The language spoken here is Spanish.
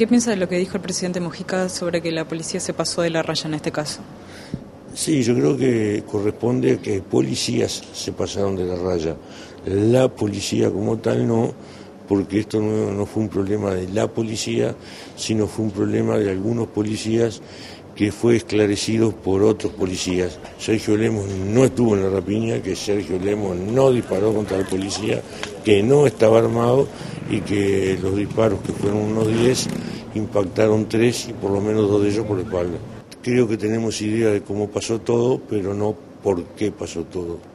¿Qué piensa de lo que dijo el presidente Mujica sobre que la policía se pasó de la raya en este caso? Sí, yo creo que corresponde a que policías se pasaron de la raya. La policía como tal no, porque esto no fue un problema de la policía, sino fue un problema de algunos policías que fue esclarecido por otros policías. Sergio Lemos no estuvo en la rapiña, que Sergio Lemos no disparó contra el policía, que no estaba armado y que los disparos, que fueron unos 10, impactaron 3 y por lo menos 2 de ellos por la espalda. Creo que tenemos idea de cómo pasó todo, pero no por qué pasó todo.